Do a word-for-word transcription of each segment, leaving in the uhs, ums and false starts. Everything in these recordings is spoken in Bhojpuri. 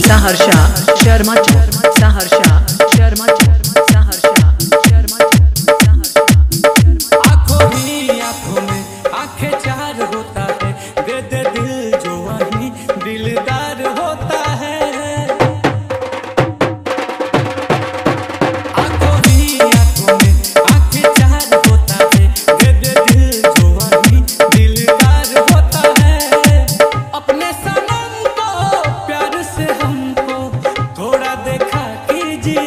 सहरसा शर्मा चौक सहरसा शर्मा चौक सहरसा शर्मा चौक सहरसा। आंखों ही आंखों में आंखें चार होता है, दे दे दिल जो वही दिलदार होता है। आंखों ही आंखों में आंखें चार होता है, दे दे दिल जो वही दिलदार होता है। अपने सनम को प्यार से हमको थोड़ा देखा कीजिए।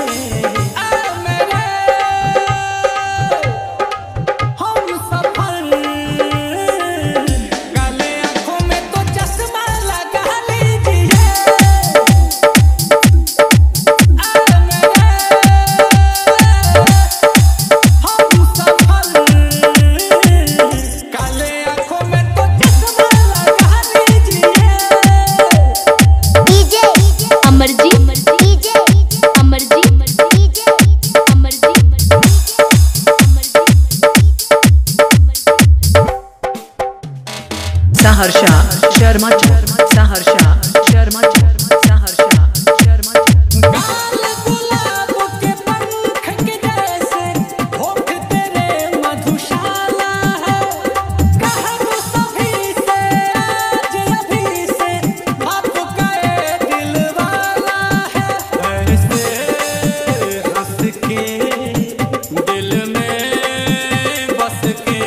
सहरसा शर्मा चौक सहरसा शर्मा चौक सहरसा शर्मा चौक। काल गुलाब के पंख के जैसे होठ तेरे मधुशाला है। कहूँ सभी से आज अभी से आपका ये दिल वाला है। ऐसे हंस के दिल में बस के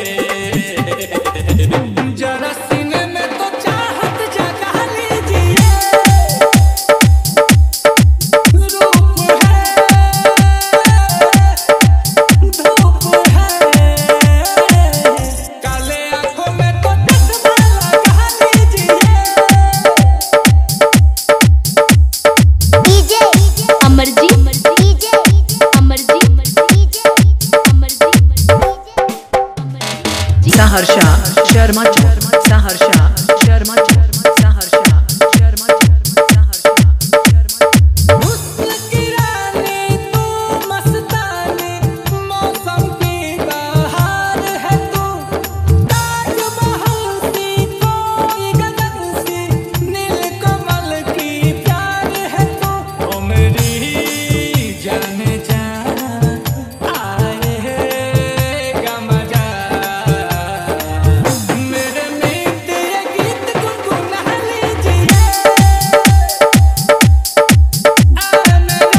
जरा सीने में तो चाहत जगा लीजिए। रूप है धूप है, काले आंखों में तो चश्मा लगा लीजिए। DJ Amarjit DJ Amarjit DJ Amarjit Saharsa Sharma Chowk Saharsa Sharma Chowk Saharsa Sharma Chowk Saharsa Sharma. हुस्न की रानी तू मस्तानी, मौसम की बहार है तू। ताजमहल सी कोई गगन सी, नीलकमल की प्यार है तू। ओ मेरी जाने जा आएगा मजा, मेरे मीत ये गीत गुनगुना लीजिए। आ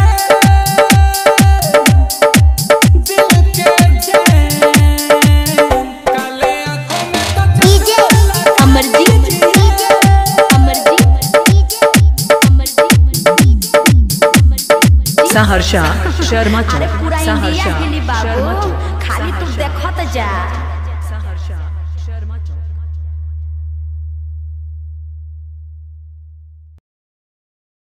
मेरे दिल के चैन, काले आंखों में तो डीजे चश्मा अमरजीत डीजे अमरजीत डीजे अमरजीत अमरजीत। सहरसा शर्मा चौक पूरा इंडिया सहरसा हिली शर्मा बाबू, चौक खाली तू देखत जा।